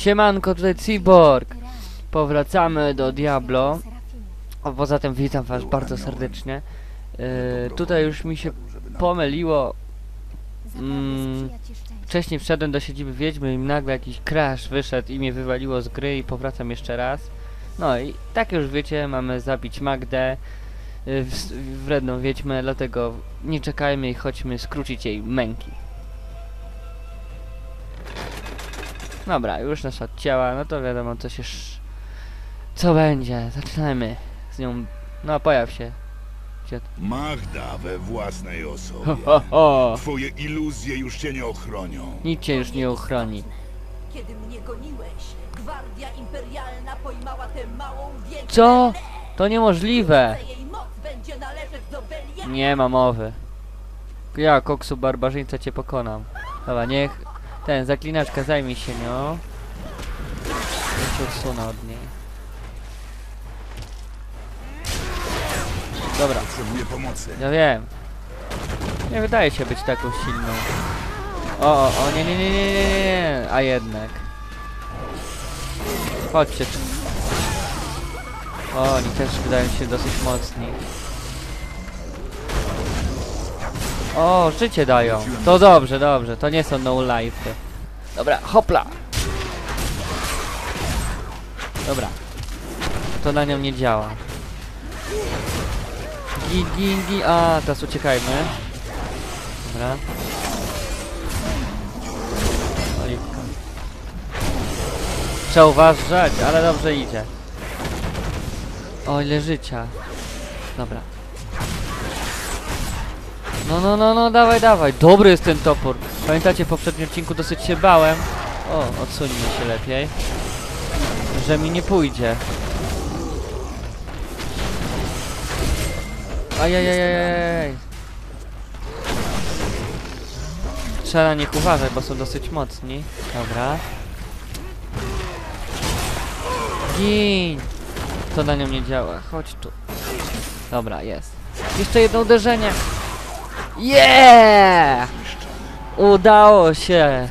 Siemanko, tutaj Cyborg. Powracamy do Diablo. A poza tym witam was bardzo serdecznie. Tutaj już mi się pomyliło. Wcześniej wszedłem do siedziby Wiedźmy i nagle jakiś crash wyszedł i mnie wywaliło z gry i powracam jeszcze raz. No i tak już wiecie, mamy zabić Magdę, wredną Wiedźmę, dlatego nie czekajmy i chodźmy skrócić jej męki. Dobra, już nas odcięła, no to wiadomo co będzie. Zaczynajmy z nią. No pojaw się. Magda we własnej osobie. Ho, ho, ho. Twoje iluzje już cię nie ochronią. Nic cię już nie ochroni. Kiedy mnie goniłeś, Gwardia Imperialna pojmała tę małą wiedźmę. Co? To niemożliwe. Jej moc będzie należeć do Beliara. Nie ma mowy. Ja, koksu barbarzyńca, cię pokonam. Dobra, niech ten zaklinaczka zajmie się nią. Ja się odsunę od niej. Dobra, Potrzebuję pomocy. ja wiem. Nie wydaje się być taką silną. O, nie, a jednak. Chodźcie tu. O, oni też wydają się dosyć mocni. O, życie dają. To dobrze, dobrze. To nie są no life'y. Dobra, hopla. Dobra. To na nią nie działa. Gi. A, teraz uciekajmy. Dobra. Oliwka. Trzeba uważać, ale dobrze idzie. O, ile życia. Dobra. No, dawaj. Dobry jest ten topór. Pamiętacie, w poprzednim odcinku dosyć się bałem. O, odsuńmy się lepiej. Że mi nie pójdzie. Ajajajajaj. Trzeba na nich uważać, bo są dosyć mocni. Dobra. Gin! To na nią nie działa. Chodź tu. Dobra, jest. Jeszcze jedno uderzenie. Yeah! Udało się.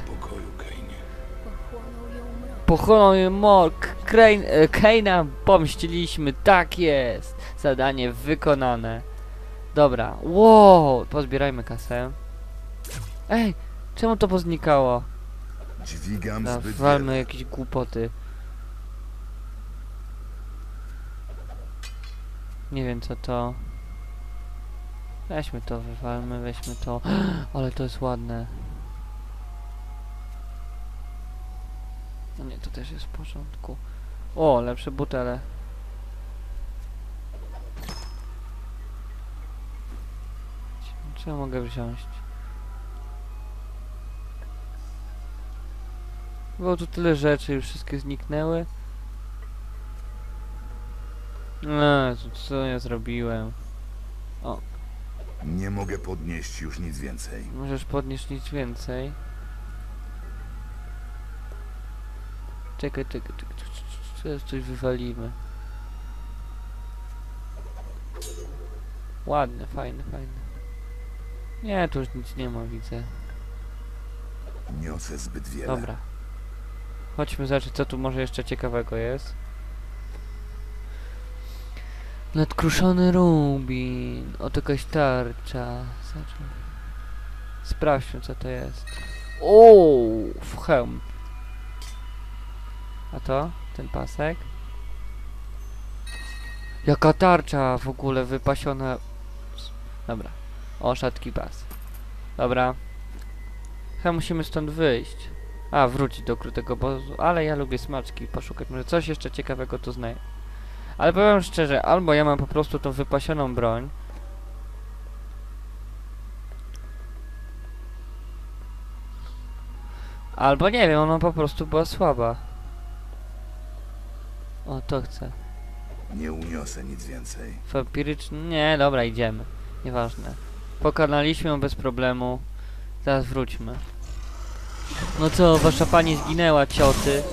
Pochłonął ją mrok. Kaina pomściliśmy. Tak jest. Zadanie wykonane. Dobra. Wow. Pozbierajmy kasę. Ej, czemu to poznikało? Dźwigam zbyt Walmy wiele. jakieś głupoty. Nie wiem co to. Weźmy to, wywalmy, weźmy to. Ale to jest ładne. No nie, to też jest w porządku. O, lepsze butele. Co ja mogę wziąć? Było tu tyle rzeczy, już wszystkie zniknęły. Co ja zrobiłem? O, Nie mogę podnieść już nic więcej. możesz podnieść nic więcej. Czekaj. Teraz coś wywalimy. Ładne, fajne. Nie, tu już nic nie ma, widzę. Niosę zbyt wiele. Dobra. Chodźmy zobaczyć, co tu może jeszcze ciekawego jest. Nadkruszony rubin. Oto jakaś tarcza. Sprawdźmy, co to jest. W hełm. A to? Ten pasek? Jaka tarcza w ogóle wypasiona. Dobra. O, szatki pas. Dobra. Chyba musimy stąd wyjść. A, wrócić do krutego obozu. Ale ja lubię smaczki. Poszukać. Może coś jeszcze ciekawego tu znajdę. Ale powiem szczerze, albo ja mam po prostu tą wypasioną broń. Albo nie wiem, ona po prostu była słaba. O, to chcę. Nie uniosę nic więcej. Wampiryczny... Nie, dobra, idziemy. Nieważne. Pokonaliśmy ją bez problemu. Teraz wróćmy. No co, wasza pani zginęła, cioty.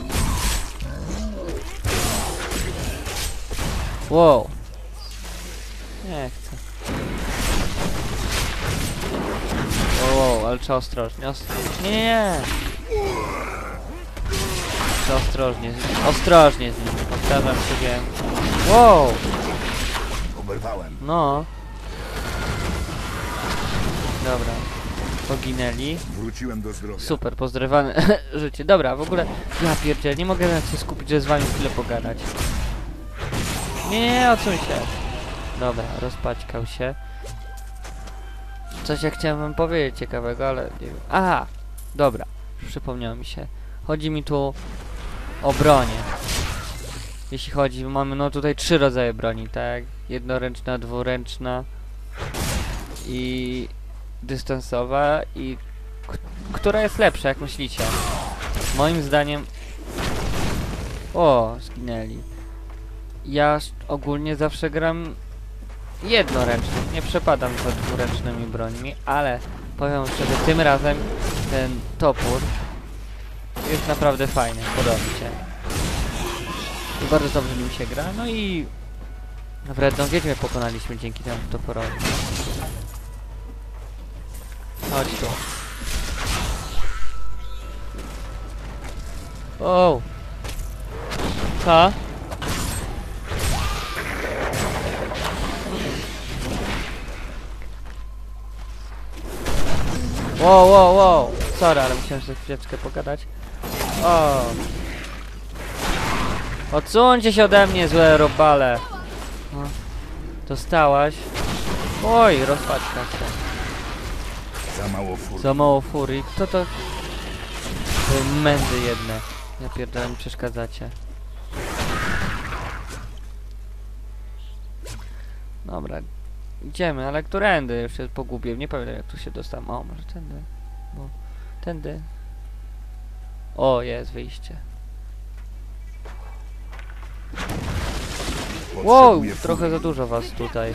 Wow. Nie chcę. Wow, ale trzeba ostrożnie. Nie. Muszę ostrożnie, ostrożnie z nim. Powtarzam sobie. Wow! Oberwałem. No. Dobra. Poginęli. Wróciłem do zdrowia. Super, pozdrowane życie. Dobra, w ogóle ja pierdzielę, nie mogę nawet się skupić, żeby z wami chwilę pogadać. Nie, odsuń się. Dobra, rozpaćkał się. Coś ja chciałem wam powiedzieć ciekawego, ale nie wiem. Aha! Dobra, przypomniało mi się. Chodzi mi tu o bronię. Jeśli chodzi, mamy no tutaj 3 rodzaje broni, tak? Jednoręczna, dwuręczna i dystansowa i która jest lepsza, jak myślicie? Moim zdaniem... O, zginęli. Ja ogólnie zawsze gram jednoręcznym, nie przepadam za dwuręcznymi brońmi, ale powiem szczerze, tym razem ten topór jest naprawdę fajny, podoba mi się. I bardzo dobrze nim się gra, no i wredną wiedźmę pokonaliśmy dzięki temu toporowi. Chodź tu. O! Co? Wow, wow, wow! Sorry, ale musiałem sobie chwileczkę pogadać. O! Odsuńcie się ode mnie, złe robale! No. Dostałaś? Oj, rozpaczka się. Za mało fur. Za mało furii. Kto to? Te mędy jedne. Ja pierdolę, mi przeszkadzacie. Dobra. Idziemy, ale którędy? Już się pogubiłem. Nie pamiętam, jak tu się dostałem. O, może tędy. Bo... Tędy. O, jest wyjście. Wow, Potrzebuję trochę furii. za dużo was tutaj.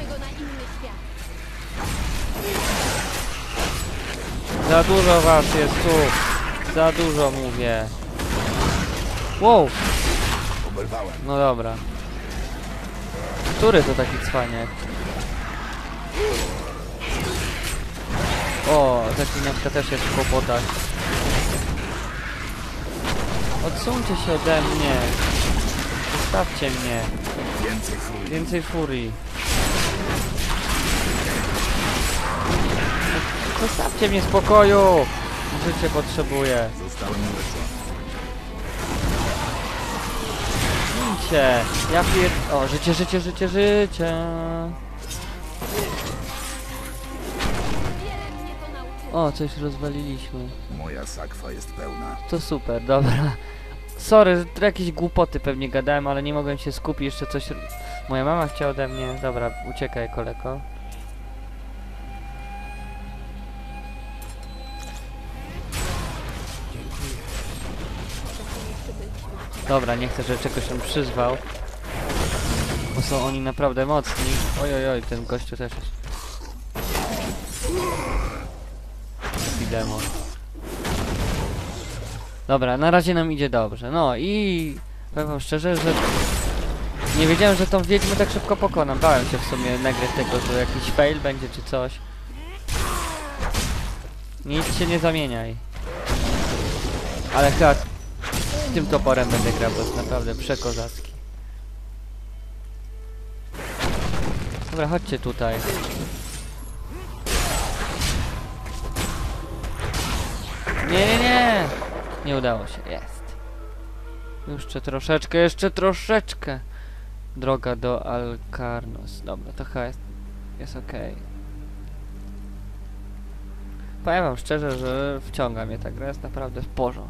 Za dużo was jest tu. Za dużo mówię. Wow, Oberwałem. no dobra. Który to taki cwaniak? O, zaklinaczka też jest w kłopotach. Odsuńcie się ode mnie. Zostawcie mnie. Więcej furii. Więcej furii. Zostawcie mnie w spokoju! Życie potrzebuję. Zostałem uleczony. Idźcie! Ja pier... O, życie, życie, życie, życie! O, coś rozwaliliśmy. Moja sakwa jest pełna. To super, dobra. Sorry, że tu jakieś głupoty pewnie gadałem, ale nie mogłem się skupić, jeszcze coś... Moja mama chciała ode mnie... Dobra, uciekaj, kolego. Dobra, nie chcę, żeby czegoś on przyzwał. Bo są oni naprawdę mocni. Oj, oj, oj, ten gościu też jest. Demon. Dobra, na razie nam idzie dobrze. No i powiem wam szczerze, że nie wiedziałem, że tą wiedźmę tak szybko pokonam. Bałem się w sumie nagle tego, że jakiś fail będzie czy coś. Nic się nie zamieniaj. Ale chyba tym toporem będę grał, bo jest naprawdę przekozacki. Dobra, chodźcie tutaj. Nie, nie, nie! Nie udało się, jest. Jeszcze troszeczkę. Droga do Alcarnos. Dobra, to chyba jest okej. Powiem wam szczerze, że wciąga mnie ta gra, jest naprawdę w porządku.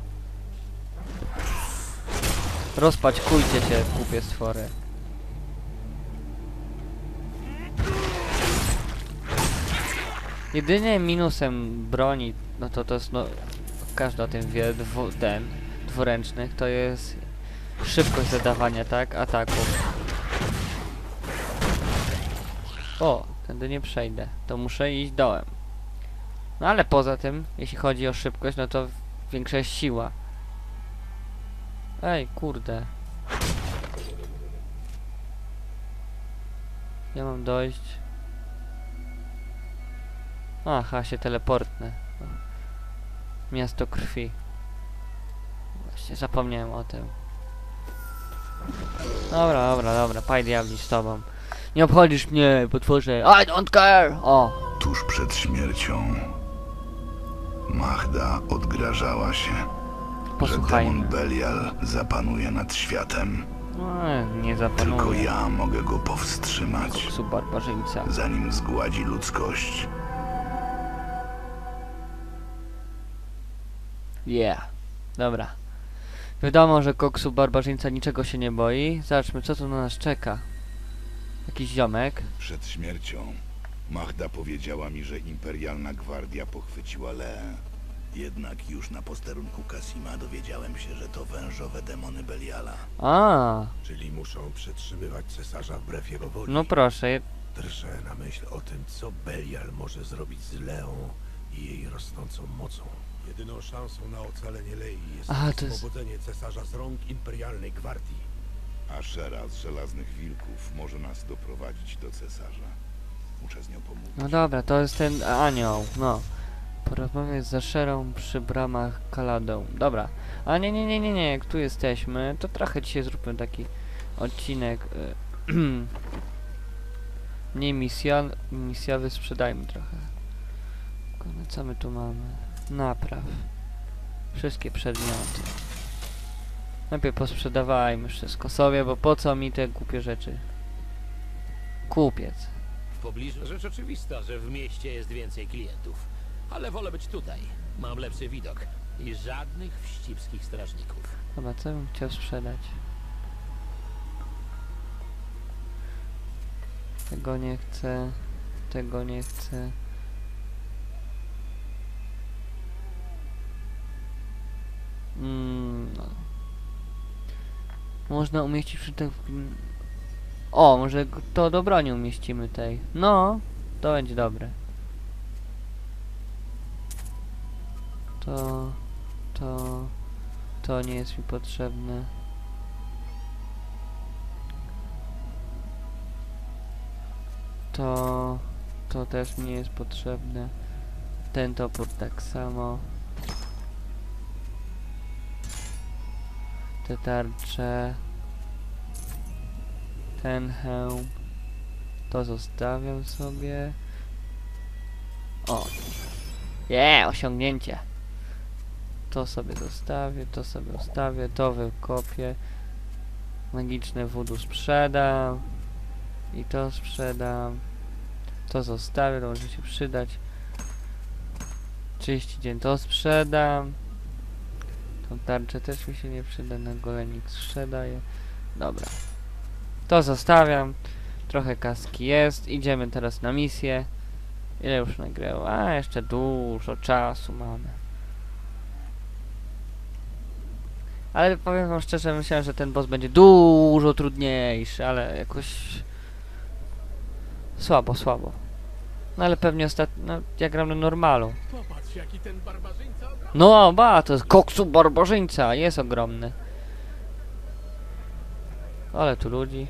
Rozpaćkujcie się, głupie stwory. Jedynie minusem broni, no to jest, no, każdy o tym wie, dwuręcznych, to jest szybkość zadawania, tak, ataków. O, tędy nie przejdę, to muszę iść dołem. No ale poza tym, jeśli chodzi o szybkość, no to większa jest siła. Ej, kurde. Ja mam dojść. Aha, się teleportnę. Miasto krwi. Właśnie zapomniałem o tym. Dobra, paj diabli z tobą. Nie obchodzisz mnie, potworze. I don't care! O! Tuż przed śmiercią Mahda odgrażała się, że Posłuchajmy. demon Belial zapanuje nad światem. No, nie Tylko zapanuję. ja mogę go powstrzymać, Koksu barbarzyńca. zanim zgładzi ludzkość. Yeah. Dobra. Wiadomo, że koksu barbarzyńca niczego się nie boi. Zobaczmy, co tu na nas czeka. Jakiś ziomek. Przed śmiercią Mahda powiedziała mi, że imperialna gwardia pochwyciła Leę. Jednak już na posterunku Kasima dowiedziałem się, że to wężowe demony Beliala. A, Czyli muszą przetrzymywać cesarza wbrew jego woli. no proszę. Drżę na myśl o tym, co Belial może zrobić z Leą i jej rosnącą mocą. Jedyną szansą na ocalenie Lei jest Aha, to jest- oswobodzenie cesarza z rąk imperialnej gwardii. Ashera z Żelaznych Wilków może nas doprowadzić do cesarza. Muszę z nią pomówić. No dobra, to jest ten anioł. No. Porozmawiać z Asherą przy bramach Kaladą. Dobra. A nie, jak tu jesteśmy, to trochę dzisiaj zróbmy taki odcinek. Mniej misjowy, sprzedajmy trochę. Co my tu mamy? Napraw. Wszystkie przedmioty. Najpierw posprzedawajmy wszystko sobie, bo po co mi te głupie rzeczy? Kupiec. W pobliżu rzecz oczywista, że w mieście jest więcej klientów. Ale wolę być tutaj. Mam lepszy widok. I żadnych wścibskich strażników. Dobra, co bym chciał sprzedać? Tego nie chcę. Tego nie chcę. No. Można umieścić przy tym... O, może to do broni umieścimy tej. No, to będzie dobre. To nie jest mi potrzebne. To też nie jest potrzebne. Ten topór tak samo. Te tarcze. Ten hełm. To zostawiam sobie. O! Osiągnięcie! To sobie zostawię, to sobie zostawię, to wykopię. Magiczne voodoo sprzedam. I to sprzedam. To zostawię, to może się przydać. 30 dzień to sprzedam. Tą tarczę też mi się nie przyda, na golenik sprzedaję. Dobra. To zostawiam. Trochę kaski jest. Idziemy teraz na misję. Ile już nagrało? A, jeszcze dużo czasu mamy. Ale powiem wam szczerze, myślałem, że ten boss będzie dużo trudniejszy, ale jakoś... Słabo. No ale pewnie ostatnio, jak gram na normalu. Popatrz, jaki ten barbarzyńca ogromny. No, to jest koksu barbarzyńca, jest ogromny. Ale tu ludzi.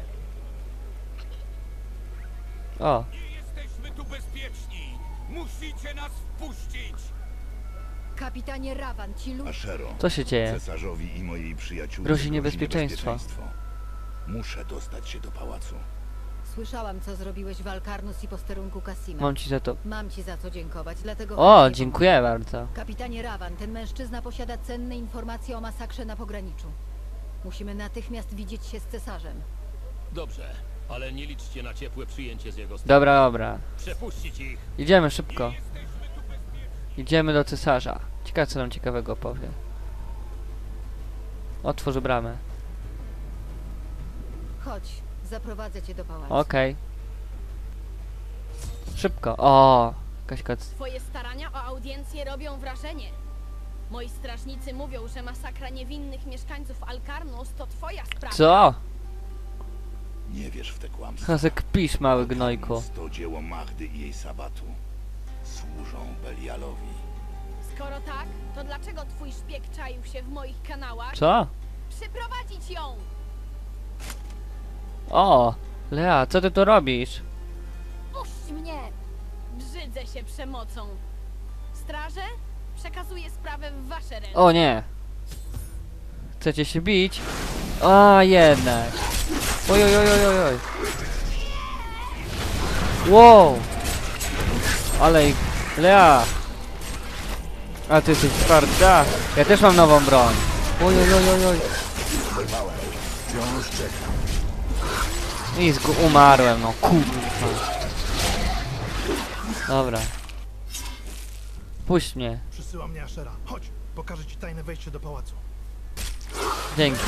O, Nie jesteśmy tu bezpieczni! Musicie nas wpuścić! Kapitanie Ravan, ci ludzie... Ashero, co się dzieje? cesarzowi i mojej przyjaciółce Grozi niebezpieczeństwo. Muszę dostać się do pałacu. Słyszałam, co zrobiłeś w Alkarnus i posterunku Kasima. Mam ci za to... Mam ci za co dziękować, dlatego... O, chętnie dziękuję bardzo. pomogę. Kapitanie Ravan, ten mężczyzna posiada cenne informacje o masakrze na pograniczu. Musimy natychmiast widzieć się z cesarzem. Dobrze, ale nie liczcie na ciepłe przyjęcie z jego strony. Dobra. Przepuścić ich! Idziemy szybko. Idziemy do cesarza. Ciekawe, co nam ciekawego powie. Otwórz bramę. Chodź, zaprowadzę cię do pałacu. Okej. Szybko. O, jakaś Twoje starania o audiencję robią wrażenie. Moi strażnicy mówią, że masakra niewinnych mieszkańców Alkarnus to twoja sprawa. Co? Nie wierz w te kłamstwa. Chyba se kpisz, mały gnojku. To dzieło Mahdy i jej sabatu. Służą Belialowi. Skoro tak, to dlaczego twój szpieg czaił się w moich kanałach? Co? Przyprowadzić ją! O, Lea, co ty tu robisz? Puść mnie! Brzydzę się przemocą. Straże? Przekazuję sprawę w wasze ręce. O nie. Chcecie się bić? A, jednak. Oj, oj, oj, oj, oj, oj. Wow! Ale Lea! A ty jesteś twarda! Ja też mam nową broń! Oj, oj, oj, oj, oj. Wciąż czekam. I umarłem, no kurwa. Dobra. Puść mnie. Przysyła mnie Ashera. Chodź, pokażę ci tajne wejście do pałacu. Dzięki.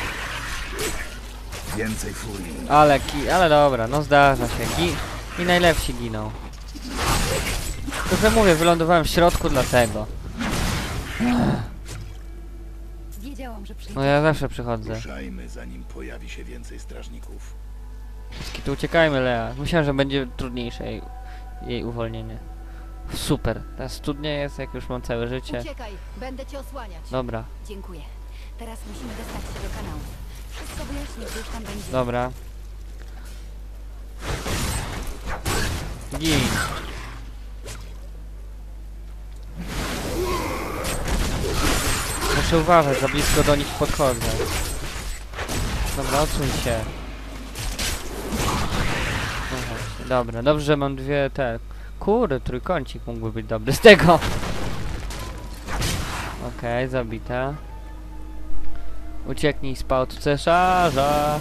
Więcej furii. Ale dobra, no zdarza się. I najlepsi giną. Trochę mówię, wylądowałem w środku dlatego. Wiedziałam, że przyjdzie. No ja zawsze przychodzę. Ruszajmy, zanim pojawi się więcej strażników. Tu uciekajmy, Lea. Myślałem, że będzie trudniejsze jej uwolnienie. Super. Ta studnia jest, jak już mam całe życie. Uciekaj, będę cię osłaniać. Dobra, Dziękuję. Teraz musimy dostać się do kanału. Wszystko wyjaśnię, gdy już tam będzie. dobra. Gin. Muszę uważać, za blisko do nich podchodzę. Dobra, odsuń się. No właśnie, dobra, dobrze, że mam dwie te... Kurde, trójkącik mógłby być dobry z tego. Okej, zabita. Ucieknij z cesarza.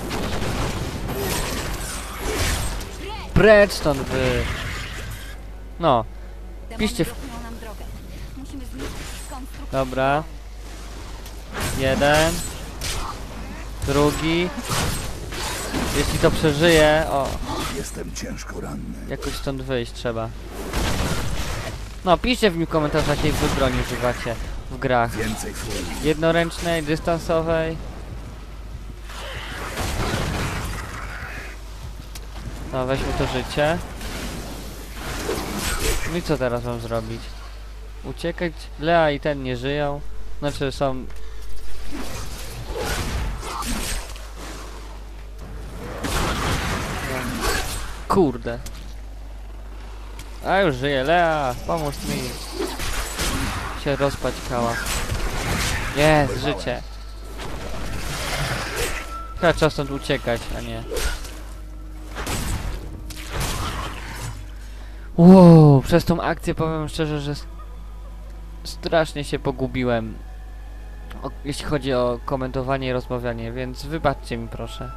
Precz stąd wy. No, piszcie w... Blokują nam drogę. Musimy zniszczyć konstrukcję. Dobra. Jeden. Drugi. Jeśli to przeżyje... O, Jestem ciężko ranny. jakoś stąd wyjść trzeba. No, piszcie w nim komentarzach, jakiej wy broni używacie w grach. Więcej furii. Jednoręcznej, dystansowej. No, weźmy to życie. No i co teraz mam zrobić? Uciekać? Lea i ten nie żyją. Znaczy są... Kurde. A już żyje. Lea, pomóż mi. Się rozpaćkała. Jest, życie. Chyba trzeba stąd uciekać, a nie. Wow, przez tą akcję powiem szczerze, że strasznie się pogubiłem. Jeśli chodzi o komentowanie i rozmawianie, więc wybaczcie mi proszę.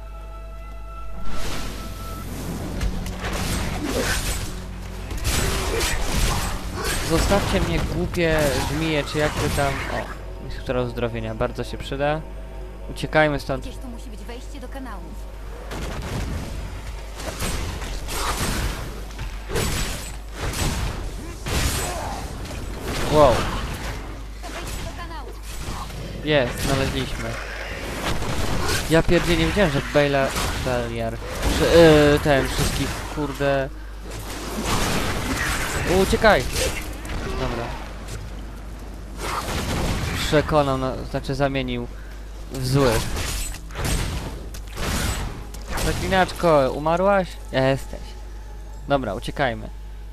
Zostawcie mnie, głupie żmije, czy jak wy tam... O, mikstura uzdrowienia, bardzo się przyda. Uciekajmy stąd. Gdzieś tu musi być wejście do kanału. Wow, To wejście do kanału. jest, znaleźliśmy. Ja pierdzie nie wiedziałem, że Beliar... ten, wszystkich, kurde... Uciekaj! Dobra. Przekonał, znaczy zamienił w zły. Zaklinaczko, umarłaś? Jesteś. Dobra, uciekajmy.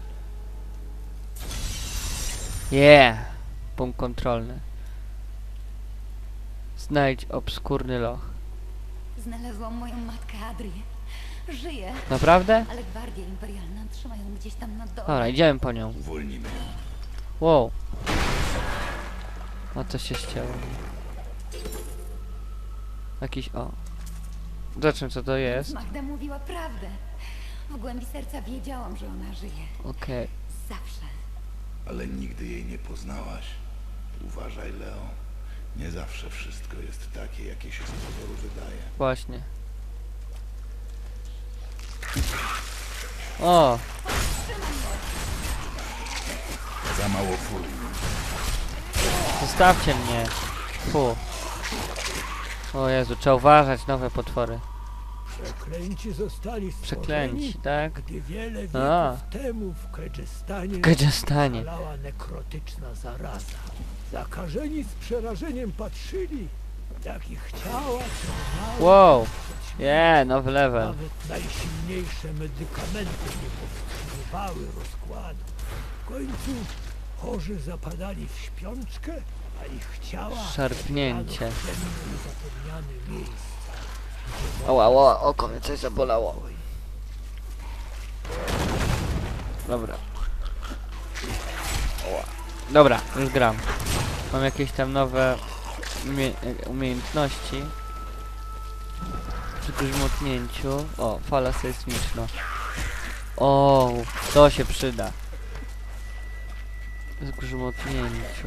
Yeah! Punkt kontrolny. Znajdź obskurny loch. Znalazłam moją matkę Adrię. Żyje, Naprawdę? ale Gwardia Imperialna trzyma ją gdzieś tam na dole. Dobra, idziemy po nią. Uwolnimy ją. Wow. O, co się ścięło. Jakiś, o. Zobaczmy, co to jest. Magda mówiła prawdę. W głębi serca wiedziałam, że ona żyje. Okej. Zawsze. Ale nigdy jej nie poznałaś. Uważaj, Leo. Nie zawsze wszystko jest takie, jakie się z pozoru wydaje. Właśnie. O! Za mało furii. Zostawcie mnie. Fu. O Jezu, trzeba uważać, nowe potwory. Przeklęci zostali stworzeni, Przeklęci, tak? gdy wiele wieków A. temu w Kedżestanie Kedżestanie. szalała nekrotyczna zaraza. Zakażeni z przerażeniem patrzyli, jak ich ciała czerniały Wow. przed śmiercią. Yeah, nowy level. Nawet najsilniejsze medykamenty nie powstrzymywały rozkładu. W końcu chorzy zapadali w śpiączkę, a ich ciała Szarpnięcie. zapomniane miejsca, gdzie Ała, oko mnie coś zabolało. Dobra. Dobra, już gram. Mam jakieś tam nowe umiejętności. Przy grzmotnięciu. O, fala sejsmiczna. O, to się przyda. Zgrzmotnięciu.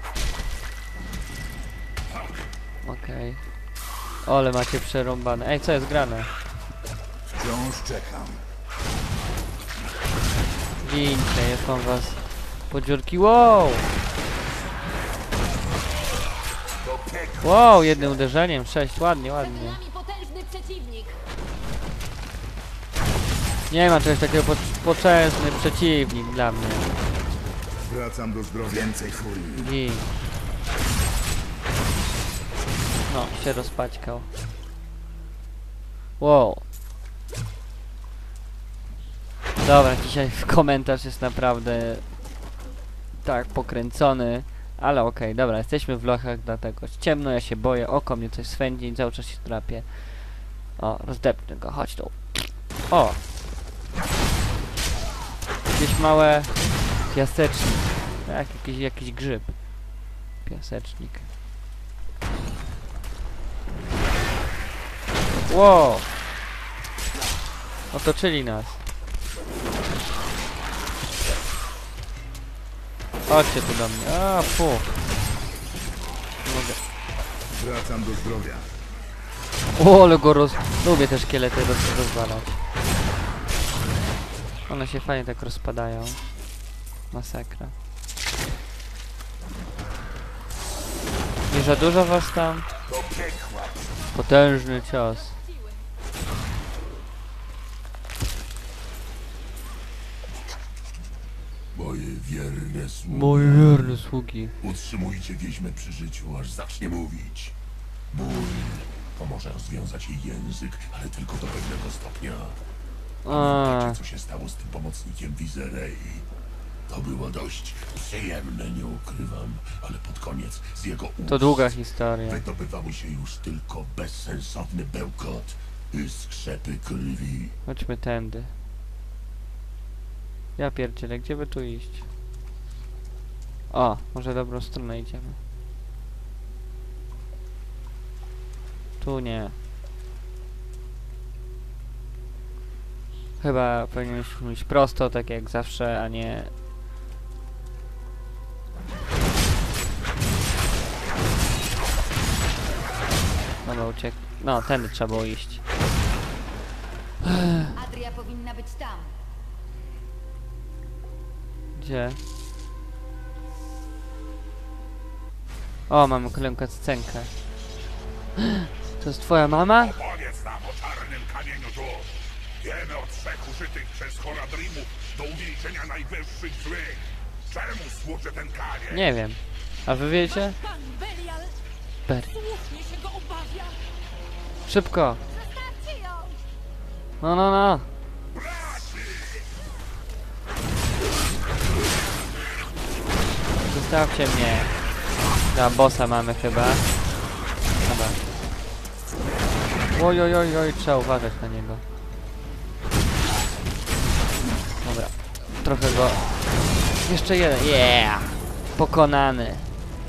Okej. Ole, macie przerąbane. Ej, co jest grane? Wciąż czekam. Gincie, już mam was po dziurki. Wow! Wow, jednym uderzeniem, 6, ładnie, ładnie. potężny przeciwnik. Nie ma czegoś takiego poczęsny przeciwnik dla mnie. Wracam do zdrowia. Więcej furii. Gin. No, się rozpaćkał. Wow. Dobra, dzisiaj komentarz jest naprawdę tak pokręcony, ale okej, dobra, jesteśmy w lochach, dlatego ciemno, ja się boję, oko mnie coś swędzi, cały czas się drapie. O, rozdepnę go, chodź tu. O! Jakieś małe piasecznik, tak, jakiś grzyb. Piasecznik. Wow! Otoczyli nas. Chodźcie tu do mnie. A, fu. Mogę. Wracam do zdrowia. O, ale go lubię te szkielety rozwalać. One się fajnie tak rozpadają. Masakra. Nie za dużo was tam? Potężny cios. Moje wierne sługi. Utrzymujcie wieźmę przy życiu, aż zacznie mówić. Ból pomoże rozwiązać jej język, ale tylko do pewnego stopnia. Zobaczcie, co się stało z tym pomocnikiem Wizerei. To było dość przyjemne, nie ukrywam, ale pod koniec z jego ust To długa historia. wydobywały się już tylko bezsensowny bełkot i skrzepy krwi. Chodźmy tędy. Ja pierdzielę, gdzie by tu iść? O, może dobrą stronę idziemy. Tu nie. Chyba powinniśmy iść prosto, tak jak zawsze, a nie... Dobra, uciekł. No, tędy trzeba było iść. Adria powinna być tam. Gdzie? O, mamy kolejną scenkę. To jest twoja mama? Opowiedz nam o czarnym kamieniu tu. Wiemy o 3 użytych przez Horadrimów do uwieńczenia najwyższych złych. Czemu służy ten kamień? Nie wiem. A wy wiecie? Pan Belial słusznie się go obawia. Szybko! Zostawcie ją! No. Zostawcie mnie. Na bossa mamy chyba. Dobra. Oj, trzeba uważać na niego. Dobra. Trochę go... Jeszcze jeden. Yeah! Pokonany.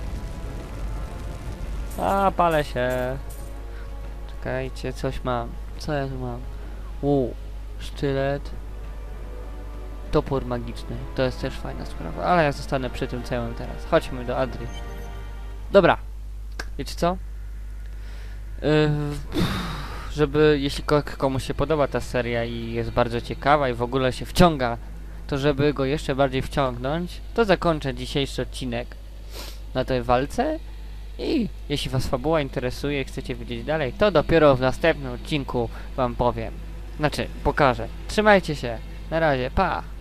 A, palę się. Czekajcie, coś mam. Co ja tu mam? Sztylet. Topór magiczny. To jest też fajna sprawa. Ale ja zostanę przy tym, co ja mam teraz. Chodźmy do Adrii. Dobra. Wiecie co? Żeby, jeśli komuś się podoba ta seria i jest bardzo ciekawa i w ogóle się wciąga, to żeby go jeszcze bardziej wciągnąć, to zakończę dzisiejszy odcinek na tej walce. I jeśli was fabuła interesuje i chcecie wiedzieć dalej, to dopiero w następnym odcinku wam powiem. Znaczy, pokażę. Trzymajcie się. Na razie. Pa!